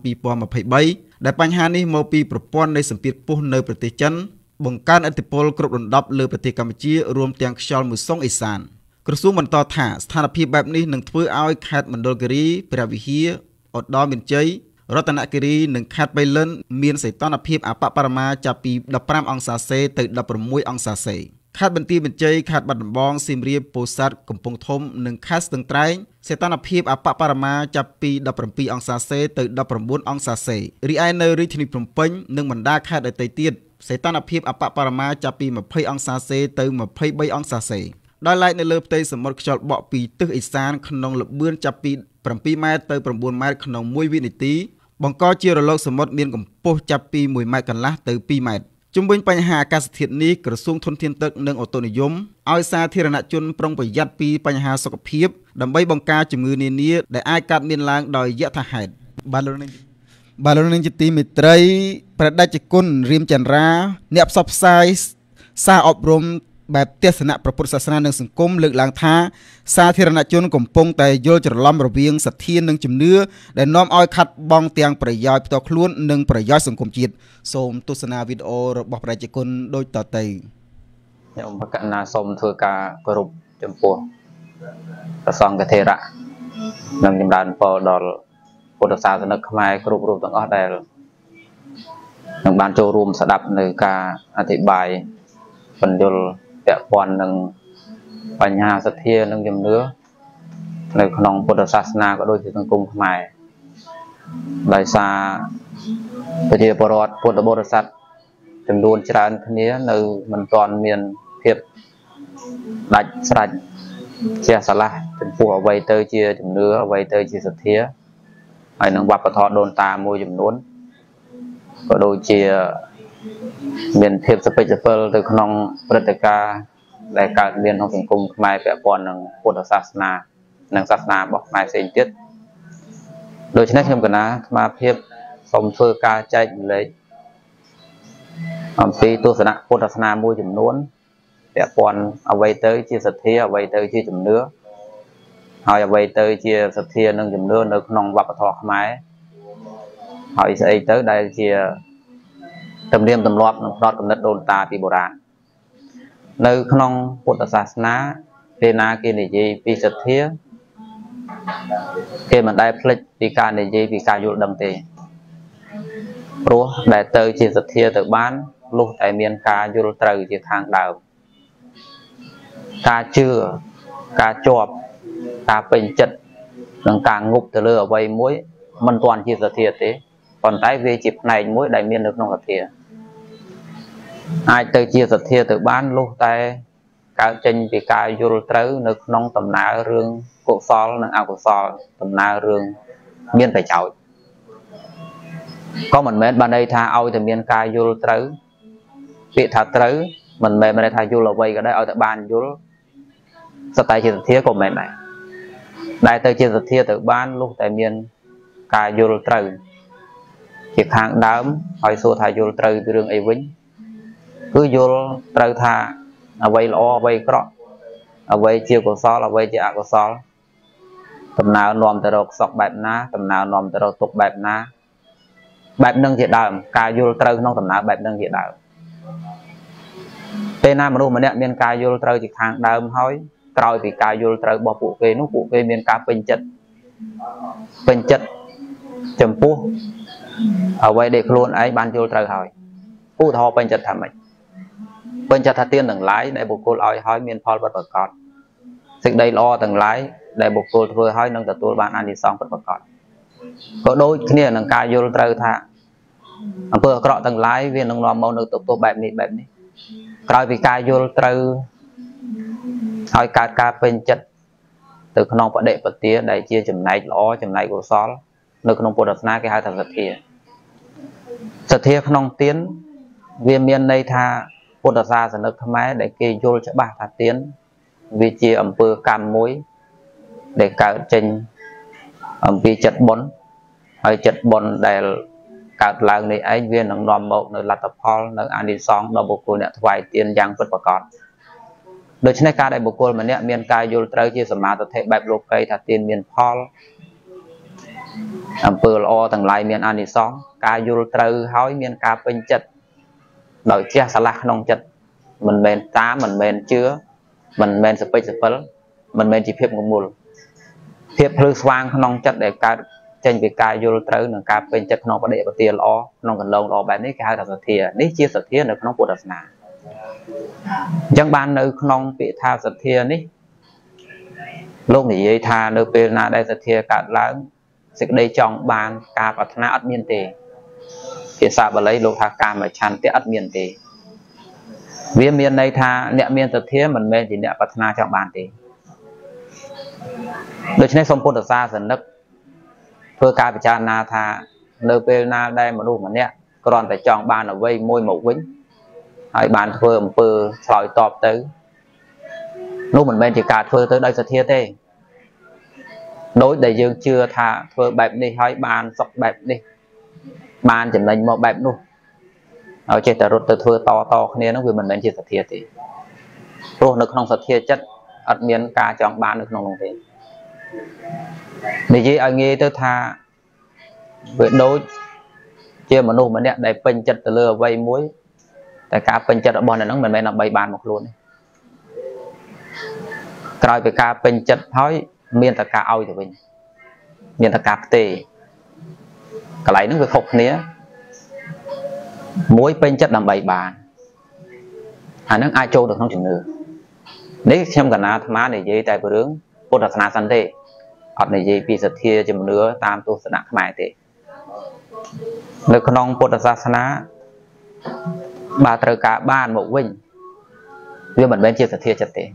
2023ដែលបញ្ហានេះមកពីប្រព័ន្ធនៃសម្ពាធពុះនៅប្រទេសចិនបង្កើនឥទ្ធិពលគ្រប់ដណ្ដប់លើប្រទេសកម្ពុជារួមទាំងខ្យល់មូសុងអេសានក្រសួងបន្តថាស្ថានភាពបែបនេះនឹងធ្វើឲ្យខេត្តមណ្ឌលគិរីព្រះវិហារឧត្តរមានជ័យរតនគិរីនិងខេត្តបៃលិនមានសីតុណ្ហភាពអបបរមាចាប់ពី15អង្សាសេទៅ16អង្សាសេខេត្តបន្ទាយមានជ័យខេត្តបាត់ដំបងសៀមរាបពោធិ៍សាត់កំពង់ធំនិងខេត្តស្ទឹងត្រែងសីតុណ្ហភាពអបបរមាចាប់ពី17អង្សាសេទៅ19អង្សាសេរីឯនៅរាជធានីភ្នំពេញនិងបណ្ដាខេត្តដទៃទៀតសីតុណ្ហភាពអបបរមាចាប់ពី20អង្សាសេទៅ23អង្សាសេដោយឡែកនៅលើផ្ទៃសមុទ្រខ្យល់បក់ពីទិសឦសានក្នុងល្បឿនចាប់ពី7ម៉ែត្រទៅ9ម៉ែត្រក្នុង1វិនាទីបង្កជារលកសមុទ្រមានកម្ពស់ចាប់ពី1ម៉ែត្រកន្លះទៅ2ម៉ែត្រជុំវិញបញ្ហាអាកាសធាតុនេះក្រសួងធនធានទឹកនិងអូតូនិយមឲ្យសាធារណជនប្រុងប្រយ័ត្នពីបញ្ហាសុខភាពដើម្បីបង្ការជំងឺនានាដែលអាចកើតមានឡើងដោយយថាហេតុបាទលោកនាងជាទីមេត្រីព្រះតេជគុណរៀមចន្ទរាអ្នកផ្សព្វផ្សាយសារអប់រំបែបទស្សនៈព្រះពុទ្ធសាសនានិងសង្គមលើកឡើងថាសាធារណជនកំពុងតែយល់ច្រឡំរវាងសទ្ធានិងជំនឿដែលនាំឲ្យខាត់បង់ទាំងប្រយោជន៍ផ្ទាល់ខ្លួននិងប្រយោជន៍សង្គមជាតិសូមទស្សនាវីដេអូរបស់ព្រះតេជគុណដូចតទៅខ្ញុំបកណាសូមធ្វើការគោរពចំពោះព្រះសង្ឃថេរៈនិងចម្រើនពរដល់ពុទ្ធសាសនិកខ្មែរគ្រប់រូបទាំងអស់ដែលនឹងបានចូលរួមស្ដាប់នៅការអធិប្បាយបញ្យលពាក់ព័ន្ធនឹងបញ្ហាសទ្ធានិងជំនឿនៅក្នុងពុទ្ធសាសនាក៏ដូចជាសង្គមខ្មែរដោយសារប្រជាពលរដ្ឋពុទ្ធបរិស័ទចំនួនច្រើនគ្នានៅមិនទាន់មានភាពដាច់ស្រេចជាស្រឡះចំពោះអ្វីទៅជាជំនឿអ្វីទៅជាសទ្ធាហើយនឹងវប្បធម៌ដូនតាមួយចំនួនក៏ដូចជាមានភាពសពេចសពិលទៅក្នុងព្រឹត្តិការណ៍ដែលកើតមានក្នុងសង្គមខ្មែរពាក់ព័ន្ធនឹងពុទ្ធសាសនានិងសាសនារបស់ខ្មែរផ្សេងទៀតដូច្នេះខ្ញុំកណាអាត្មាភាពសូមធ្វើការចែកម្លែកអំពីទស្សនៈពុទ្ធសាសនាមួយចំនួនពាក់ព័ន្ធអ្វីទៅជាសទ្ធាអ្វីទៅជាជំនឿហើយអ្វីទៅជាសទ្ធានិងជំនឿនៅក្នុងវប្បធម៌ខ្មែរហើយស្អីទៅដែលជាទំនៀមទម្លាប់និងផ្នត់គំនិតដូនតាពីបុរាណនៅក្នុងពុទ្ធសាសនាពេលណាគេនិយាយពីសទ្ធាគេមិនដែលភ្លេចពីការនិយាយពីការយល់ដឹងទេព្រោះដែលទៅជាសទ្ធាទៅបានលុះតែមានការយល់ត្រូវជាខាងដើមការជឿ ca chọp ca bình chất nâng ca ngục từ lừa vây muối mình toàn chia sẻ thiệt thế còn tái về chịp này muối đại miên được nông sạch thiệt ai tới chia sẻ thiệt từ bán lúc tay cao trình vì ca vô trớ nước nông tầm ná rương cuộc xó nâng ao cuộc xó tầm ná rương miên phải chọi có mình mến ban đây tha ao thì miên ca vô trớ bị thả trớ mình mê đây tha vô là vây ở đây ở tại bàn vô sao tại chia sẻ thiệt của mình này đại tới chia sẻ thiệt từ bán lúc tại miên ca vô trớ việc hàng đám hỏi xua thà vô trớ từ rừng ấy vĩnh cứ vô trớ thà ở vây lo vây cọ ở vây chiều của xó là vây chợ của xó tầm nào nòm từ đầu sọc bẹp ná tầm nào nòm từ đầu tục bẹp ná bẹp nâng thiệt đàm ca vô trâu nông tầm nào bẹp nâng thiệt đàm tên nam mà đâu mà nè miền ca vô trâu chỉ hàng đàm hói coi thì ca vô trâu bỏ phụ kê miền ca bình chất chấm pu ở vây để luôn ấy ban vô trâu hỏi pu thò bình chất thầm mình bên cho thà tiên từng lái để buộc cô lòi hỏi miền Paul vật vật còn dịch đây lo từng lái để buộc cô vừa hỏi nâng từ tôi bạn ăn đi xong vật vật còn có đôi khi nâng ca vô trâu thà vừa cọ từng lái viên nâng nòm màu nước tục tôi bẹp ní coi vì ca vô trâu hỏi ca bên chất từ khung vật đệ vật tía để chia chấm này của xó nước nông bộ đặt na cái hai thằng giật thiệt khung tiến viên miền đây tha Phật gia sẽ nước máy để kê vô cho bà thả tiến vì chia ẩm bơ cam muối để cạo trình vì chất bón hay chất bón để cạo làng này anh viên nâng nòm mộ nơi là tập hall nơi anh đi xong nó bộ cô nè thoại tiền giang Phật và con đối với ca đại bộ cô mà nè miền ca vô trời chia sẻ mà tập thể bạch lục cây thả tiền miền hall ẩm bơ lo tầng lại miền anh đi xong ca vô trời hỏi miền ca bên chất đời chia sẻ lạc nông chất mình men tá mình men chứa mình men sập mình men chỉ phép ngủ mùi phép lư xoang nông chất để ca trên việc ca vô trớ nâng ca bên chất nông có đệ và tiền lo nông cần lâu lo bạn ấy cái hai là thiệt ní chia sẻ thiệt được nông của đất nà chẳng ban nơi nông bị tha sẻ thiệt ní lúc này tha nơi bên na đây sẻ thiệt cả lớn sự đây trong ban ca và thna ắt miên tề phía xa và lấy lô tha ca mà chăn tiết ắt miên tề viên miền này tha nẹt miền thực thế mình men chỉ nẹt bát na trong bàn thì đối với sông Phật gia dần đất phơi ca bị cha na tha nơi bên na đây mà đủ mà nẹt còn tại trong bàn ở vây môi màu vĩnh hai bàn phơi sỏi tọp tới lúc mình men chỉ cả phơi tới đây sẽ thiệt thế đối đại dương chưa tha phơi bẹp đi hai bàn sọc bẹp đi bàn chỉ mình một bẹp luôn ở trên tờ rốt từ to kia nó vì mình nên chia sẻ thiệt thì rồi nó không sạch thiệt chất ắt miền ca chọn bán được không thế vì anh nghe tôi tha với đối chia mà nô mà nè để bình chất từ lừa vây muối tại cả bình chất ở bọn này nó mình làm bày bàn một luôn coi về ca bình chất hỏi miền ta ca ao thì mình miền ta ca tề cái này nó về phục nia muối bên chất làm bậy bàn nó ai trâu được không chừng nữa đấy xem cả na tham để dây tại bờ rướng Phật đặt na san thế ở này dây vì sạch thiê chừng nữa tam tu sẽ nặng mày thế nơi con ông Phật đặt na bà trời cả ban một vinh vì mình bên chia sạch thiê chất thế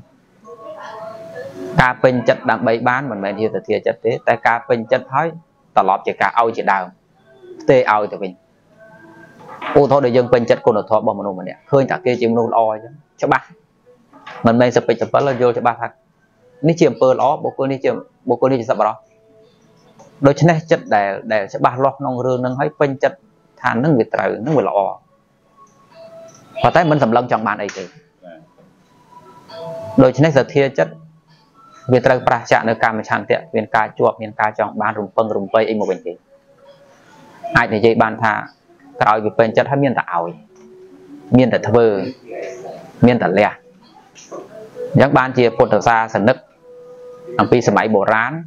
ca bên chất làm bậy bán mình bên chia sạch thiê chất thế tại ca bên chất hỏi tỏ lọt chỉ cả ao chỉ đào tê ao thì mình ô thôi để dân bên chất con ở thọ bằng một nè khơi cả kia chim nô lo chứ cho ba mình men sập là vô cho ba thật ní chiêm pơ ló bộ cô đi sập đó đôi chân này chất để cho ba lót nông rương nâng hết bên chất than nâng việt trời nâng việt lọ và thấy mình sầm lân chọn bàn này chứ đôi chân này giờ thia chất việt trời pra chạm nơi cam chạm tiện viên ca chuột viên ca chọn bàn rùng pây in một bình gì ai thì dây bàn thà coi việc bên chất hay miên tạo miên tại thơ miên tại lẹ những ban chia Phật gia sần đất làm pi sớm bộ rán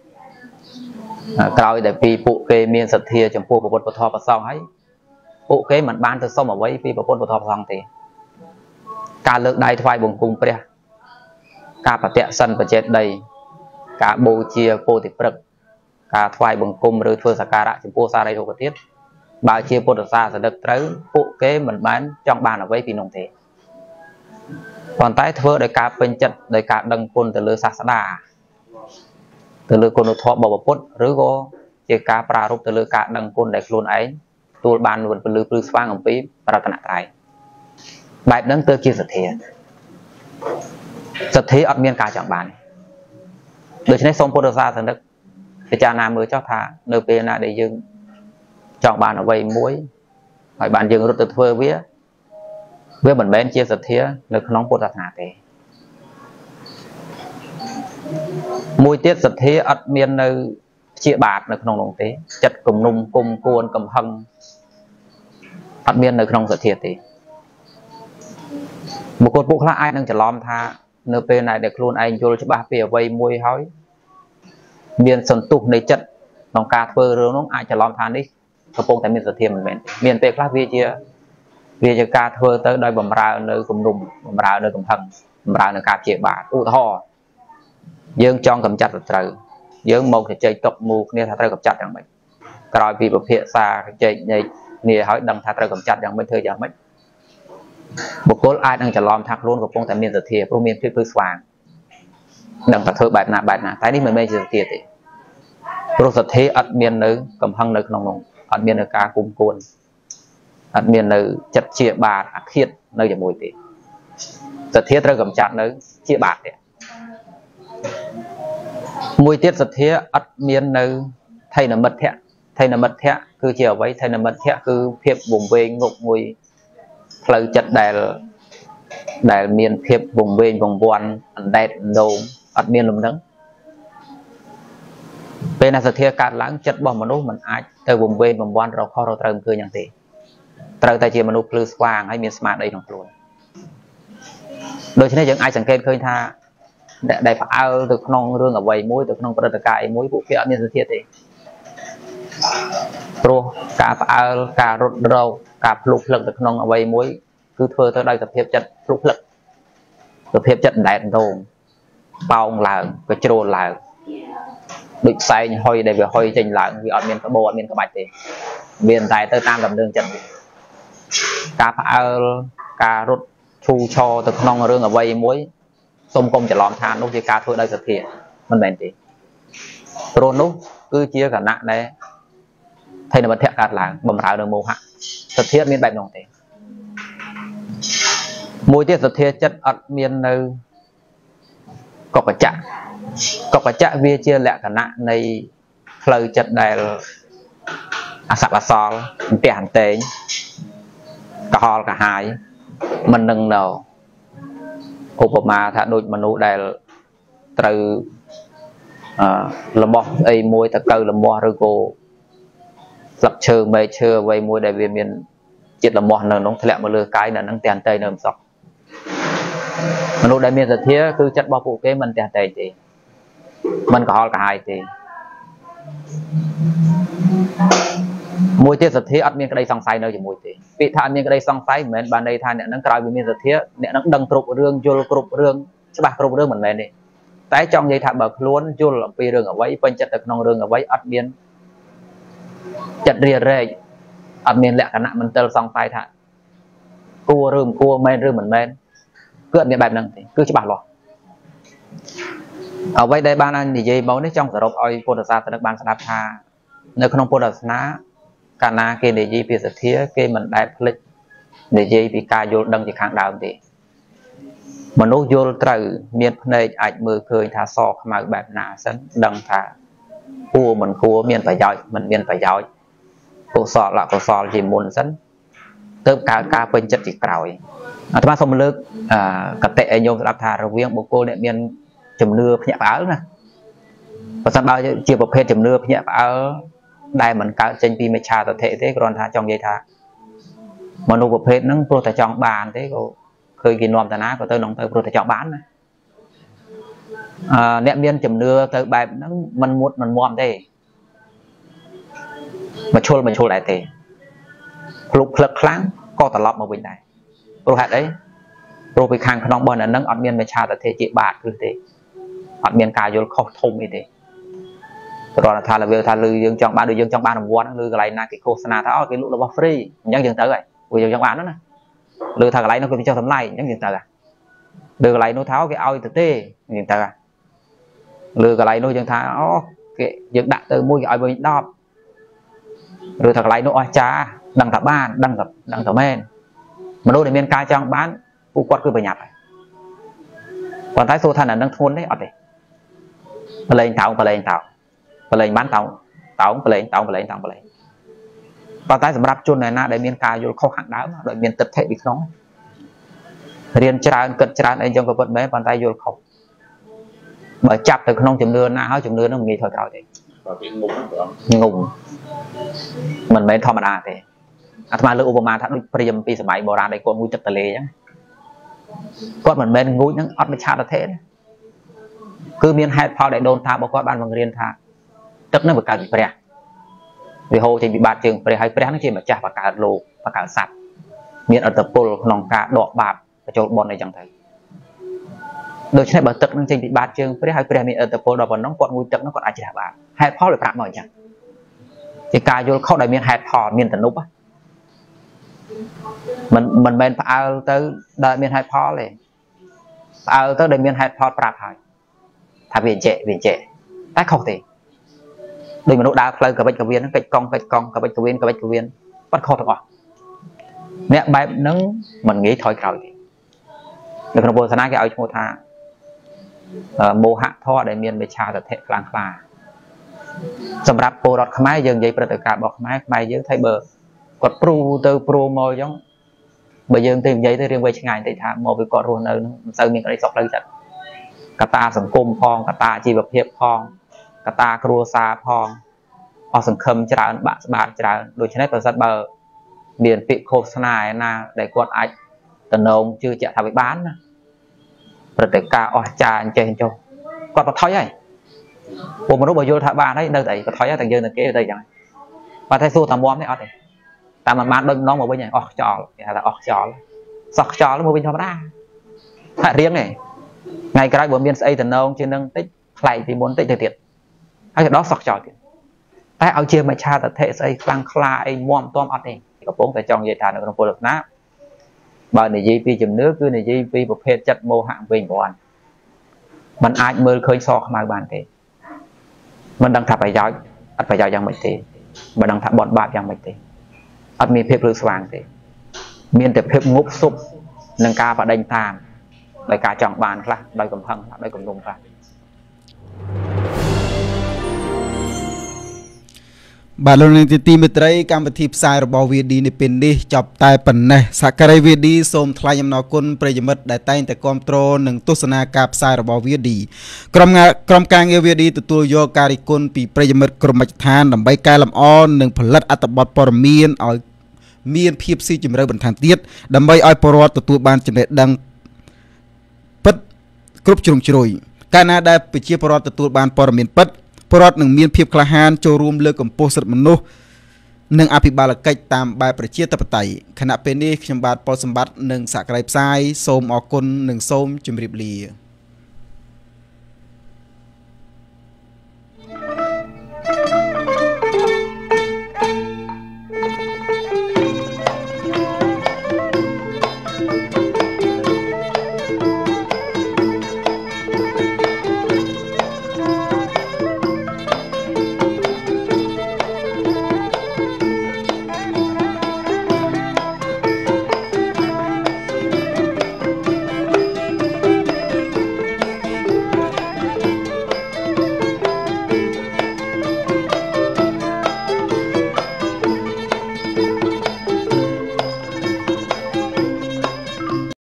coi để pi phụ kê miên sật thia trong phụ của Phật thọ và sau ấy phụ kê mình ban từ sau mà với pi của Phật thọ xong thì cả lượng đại thoại bùng cung pre ការប្រតិសិនបច្ចេកដីការបូជាពោធិព្រឹកការថ្វាយបង្គំឬធ្វើសក្ការៈចំពោះសារីរុក្ខទៀតបើជាពុទ្ធសាសនិកត្រូវពួកគេមិនបានចង់បានអ្វីពីនោះទេប៉ុន្តែធ្វើដោយការពេញចិត្តដោយការដឹងគុណទៅលើសាស្តាទៅលើគុណធម៌របស់ពុទ្ធឬក៏ជាការប្រារព្ធទៅលើការដឹងគុណដែលខ្លួនឯងទទួលបានវិពលឺព្រឺស្វាងអំពីរតនត្រ័យបែបហ្នឹងទើបជាសទ្ធាអត់មានការចង់បានដូច្នេះសូមពុទ្ធសាសនិកពិចារណាមើលចុះថានៅពេលណាដែលយើងចង់បានអ្វីមួយហើយបានយើងរត់ទៅធ្វើវាមិនមែនជាសទ្ធានៅក្នុងពុទ្ធសាសនាទេមួយទៀតសទ្ធាអត់មាននៅព្យាបាទនៅក្នុងនោះទេចិត្តគំនុំគុំគួនកំហឹងអត់មាននៅក្នុងសទ្ធាទេបុគ្គលពួកខ្លះអាចនឹងច្រឡំថានៅពេលណាដែលខ្លួនឯងយល់ច្បាស់ពីអ្វីមួយហើយមានសន្ទុះនៃចិត្តក្នុងការធ្វើរឿងនោះអាចច្រឡំថានេះកំពុងតែមានសទ្ធាមិនមែនមានពេលខ្លះវាជាការធ្វើទៅដោយបំរើនៅគំនុំបំរើនៅកំហឹងបំរើនៅការព្យាបាទឧទាហរណ៍យើងចង់កម្ចាត់សត្រូវយើងមកជជែកតុកមូគ្នាថាត្រូវកម្ចាត់យ៉ាងម៉េចក្រោយពីពិភាក្សាជជែកញែកគ្នាហើយដឹងថាត្រូវកម្ចាត់យ៉ាងម៉េចធ្វើយ៉ាងម៉េចបុគ្គលអាចនឹងច្រឡំថាខ្លួនកំពុងតែមានសទ្ធាព្រោះមានភាពភ្លឺស្វាងដឹងថាធ្វើបែបណាតែនេះមិនមែនជាសទ្ធាទេព្រោះសទ្ធាអត់មាននៅកំហឹងនៅក្នុងនោះអត់មាននៅការគុំគួនអត់មាននៅចិត្តជាបាទអាឃាតនៅជាមួយទេសទ្ធាត្រូវកម្ចាត់នៅជាបាទទេមួយទៀតសទ្ធាអត់មាននៅថៃនមិត្តៈគឺជាអ្វីថៃនមិត្តៈគឺភាពវង្វេងងប់ងុយផ្លូវចិត្តដែលមានភាពវង្វេងវង្វាន់អណ្ដែតនោមអត់មានលំនឹងពេលណាសទ្ធាកើតឡើងចិត្តរបស់មនុស្សមិនអាចទៅវង្វេងវង្វាន់រកខុសរកត្រូវមិនឃើញយ៉ាងទេត្រូវតែជាមនុស្សភ្លឺស្វាងហើយមានស្មារតីក្នុងខ្លួនដូច្នេះយើងអាចសង្កេតឃើញថាដែលផ្អើលទៅក្នុងរឿងអ្វីមួយទៅក្នុងព្រឹត្តិការណ៍អីមួយពួកគេអត់មានសទ្ធាទេព្រោះការផ្អើលការរត់រោគការភ្លុកភ្លឹកទៅក្នុងអ្វីមួយគឺធ្វើទៅដោយសភាពចិត្តភ្លុកភ្លឹកសភាពចិត្តអណ្ដែតអណ្ដូងប៉ោងឡើងក៏ជ្រុលឡើងដូចផ្សែងហុយដែលវាហុយចេញឡើងវាអត់មានក្បោអត់មានក្បាច់ទេមានតែទៅតាមដំណើរចិត្តការផ្អើលការរត់ឈូឆរទៅក្នុងរឿងអ្វីមួយសូមកុំច្រឡំថានោះជាការធ្វើដោយសទ្ធាមិនមែនទេព្រោះនោះគឺជាគណៈដែលថៃនមិត្តៈកើតឡើងបំរើនៅមោហៈសទ្ធាមានបែបនោះទេមួយទៀតសទ្ធាចិត្តអត់មាននៅកកច្ចៈវាជាលក្ខណៈនៃផ្លូវចិត្តដែលអស័ព្ទអសល់អន្ទះអន្ទែងកុហលកាហាយមិននឹងនៅឧបមាថាដូចមនុស្សដែលត្រូវលំោះអីមួយទៅកើលំោះឬក៏ស្លឹកឈើមែកឈើអ្វីមួយដែលវាមានជាតិលំោះនៅក្នុងធ្លាក់មកលើកាយនៅនឹងតែអន្ទែងនៅមិនសោះមនុស្សដែលមានសទ្ធាគឺចិត្តរបស់ពួកគេមិនតែអន្ទែងទេមិនកុហលកាហាយទេមួយទៀតសទ្ធាអត់មានក្តីសង្ស័យនៅជាមួយទេពាក្យថាអត់មានក្តីសង្ស័យមិនមែនបានន័យថាអ្នកនឹងក្រោយពីមានសទ្ធាអ្នកនឹងដឹងគ្រប់រឿងយល់គ្រប់រឿងច្បាស់គ្រប់រឿងមិនមែនទេតែចង់និយាយថាបើខ្លួនយល់អំពីរឿងអ្វីពេញចិត្តទៅក្នុងរឿងអ្វីអត់មានចិត្តរារែកអត់មានលក្ខណៈមិនទិលសង្ស័យថាគួរឬមិនគួរមែនឬមិនមែនគឺអត់មានបែបហ្នឹងទេគឺច្បាស់លាស់អ្វីដែលបាននិយាយមកនេះចង់សរុបឲ្យពុទ្ធសាសនិកបានស្ដាប់ថានៅក្នុងពុទ្ធសាសនាកាលណាគេនិយាយពីសទ្ធាគេមិនដែលភ្លេចនិយាយពីការយល់ដឹងជាខាងដើមទេមនុស្សយល់ត្រូវមានភ្នែកអាចមើលឃើញថាសខ្មៅបែបណាសិនដឹងថាគួរមិនគួរមានប្រយោជន៍មិនមានប្រយោជន៍កុសលអកុសលជាមុនសិនទើបកើតការពេញចិត្តជាក្រោយអាត្មាសូមលើកកតិឲ្យញោមស្ដាប់ថារវាងបុគ្គលអ្នកមានជំនឿភ្ញាក់ផ្អើលណាបើសិនបើជាប្រភេទជំនឿភ្ញាក់ផ្អើលដែលមិនកើតចេញពីមិច្ឆាទិដ្ឋិទេគ្រាន់ថាចង់និយាយថាមនុស្សប្រភេទហ្នឹងព្រោះតែចង់បានទេក៏ឃើញគេនាំតាណាក៏ទៅនឹងទៅព្រោះតែចង់បានណាអ្នកមានជំនឿទៅបែបហ្នឹងមិនមុតមិនមាំទេមកឈុលដែរទេភ្លុកភ្លឹកខ្លាំងក៏ត្រឡប់មកវិញដែរព្រោះហេតុអីព្រោះពីខាងក្នុងបងហ្នឹងអត់មានមេឆាតទេជាបាតគឺទេអត់មានការយល់ខុសធំអីទេគ្រាន់តែថាលើថាលើយើងចង់បានដូចយើងចង់បានរង្វាន់លើកន្លែងណាគេឃោសនាថាអូគេលក់របស់ free អញ្ចឹងយើងទៅហើយព្រោះយើងចង់បានណាលើថាកន្លែងនោះគេចង់តម្លៃអញ្ចឹងយើងទៅហើយលើកន្លែងនោះថាគេឲ្យទៅទេយើងទៅហើយលើកន្លែងនោះយើងថាអូគេយើងដាក់ទៅមួយគេឲ្យវិញ10ឬថាកន្លែងនោះអស្ចារ្យដឹងថាបានដឹងថាមែនមនុស្សដែលមានការចង់បានពួកគាត់គឺប្រញាប់ហើយប៉ុន្តែសួរថានឹងធ្ងន់ទេអត់ទេបលែងតោងបលែងបានតោងបលែងប៉ុន្តែសម្រាប់ជនណាដែលមានការយល់ខុសខាងដើមដោយមានទិដ្ឋិពីក្នុងរៀនច្រើនគិតច្រើនអីចឹងក៏ពិតមែនប៉ុន្តែយល់ខុសបើចាប់ទៅក្នុងជំនឿណាហើយជំនឿនោះមិនងាយថយក្រោយទេងុំមិនមែនធម្មតាទេអាត្មាលើកឧបមាថាដូចព្រាហ្មណ៍ពីសម័យបុរាណដែលគាត់ងូតទឹកទលេអញ្ចឹងគាត់មិនមែនងូតហ្នឹងអត់មានឆាតធេគឺមានហេតុផលដែលដូនតារបស់គាត់បានបង្រៀនថាទឹកហ្នឹងបង្កើតពីព្រះវាហូរចេញពីបាតជើងព្រះហើយព្រះហ្នឹងជាម្ចាស់បង្កើតលោកបង្កើតសត្វមានឥទ្ធិពលក្នុងការដកបាបបញ្ចូលបុណ្យអីចឹងទៅដូច្នេះបើទឹកហ្នឹងចេញពីបាតជើងព្រះហើយព្រះមានឥទ្ធិពលដល់ប៉ុណ្ណឹងគាត់ងូតទឹកហ្នឹងគាត់អាចជ្រះបាបហេតុផលវាប្រាប់មកអញ្ចឹងជាការយល់ខុសដែលមានហេតុផលមានទំនុកមិនមែនផ្អើលទៅដែលមានហេតុផលទេផ្អើលទៅដែលមានហេតុផលប្រាប់ហើយថាវាចេះតែខុសទេដោយមនុស្សដើរផ្លូវកវិចកវៀនហ្នឹងកិច្ចកង់កវិចកវៀនបាត់ខុសទាំងអស់អ្នកបែបហ្នឹងមិនងាយថយក្រោយទេនៅក្នុងពុទ្ធសាសនាគេឲ្យឈ្មោះថាមោហៈធម៌ដែលមានមេឆាទិដ្ឋិខ្លាំងក្លាសម្រាប់ពលរដ្ឋខ្មែរយើងនិយាយព្រឹត្តិការណ៍របស់ខ្មែរយើងថាបើគាត់ព្រូទៅព្រូមកអញ្ចឹងបើយើងទៅនិយាយទៅរៀងវែងឆ្ងាយបន្តិចថាមកពីគាត់រស់នៅនឹងមិនសូវមានក្តីសុខផ្លូវចិត្តកត្តាសង្គមផងកត្តាជីវភាពផងកត្តាគ្រួសារផងអស់សង្ឃឹមច្រើនបាក់ស្បាតច្រើនដូច្នេះប្រសិនបើមានពាក្យឃោសនាឯណាដែលគាត់អាចតំណងជឿជាក់ថាវាបានណាព្រឹត្តិការណ៍អស្ចារ្យអញ្ចេះចុះគាត់បថុយហើយពួកមនុស្សបើយល់ថាបានហើយនៅតែបថុយហើយតែយើងទៅគេទៅអញ្ចឹងបើតែសួរតាមមមនេះអត់ទេតែមិនបានដូចម្ដងមកវិញហើយអស់ខ្យល់គេហៅថាអស់ខ្យល់សោះខ្យល់មកវិញធម្មតាហាក់រៀងទេថ្ងៃក្រោយបើមានស្អីតំណងជានឹងតិចថ្លៃពីមុនតិចទៅទៀតហើយក៏ដោះសោះខ្យល់ទៀតតែឲ្យជាមច្ឆាតធិស្អីខ្លាំងខ្លាអីមមតំអត់ទេកំពុងតែចង់និយាយថានៅក្នុងពុទ្ធសាសនាបើនិយាយពីជំនឿគឺនិយាយពីប្រភេទចិត្តមោហៈវិញប្រព័ន្ធมันអាចមើលឃើញសខ្មៅបានទេមិនដឹងថាប្រយោជន៍អត់ប្រយោជន៍យ៉ាងម៉េចទេមិនដឹងថាបន់បាបយ៉ាងម៉េចទេអត់មានភាពភ្លឺស្វាងទេមានតែភាពងប់ស៊ុបនឹងការបដិញតាមដោយការចង់បានខ្លះដោយកំហឹងខ្លះដោយគំនុំខ្លះបាទលោកនាងទីមេត្រីកម្មវិធីផ្សាយរបស់ VD នេះពេលនេះចប់តែប៉ុណ្ណេះសក្ការៈ VD សូមថ្លែងអំណរគុណប្រិយមិត្តដែលតែងតែគាំទ្រនិងទស្សនាការផ្សាយរបស់ VD ក្រុមការងារ VD ទទួលយកការរិះគន់ពីប្រិយមិត្តក្រុមមជ្ឈដ្ឋានដើម្បីកែលម្អនិងផលិតអត្ថបទព័ត៌មានឲ្យមានភាពស៊ីជម្រៅបន្ថែមទៀតដើម្បីឲ្យពលរដ្ឋទទួលបានចំណេះដឹងពិតគ្រប់ជ្រុងជ្រោយកាលណាដែលប្រជាពលរដ្ឋទទួលបានព័ត៌មានពិតពលរដ្ឋនឹងមានភាពក្លាហានចូលរួមលើកកម្ពស់សិទ្ធិមនុស្សនិងអភិបាលកិច្ចតាមបែបប្រជាធិបតេយ្យខណៈពេលនេះខ្ញុំបាទប៉ុលសម្បត្តិនិងសក្ការៈផ្សាយសូមអរគុណនិងសូមជម្រាបលា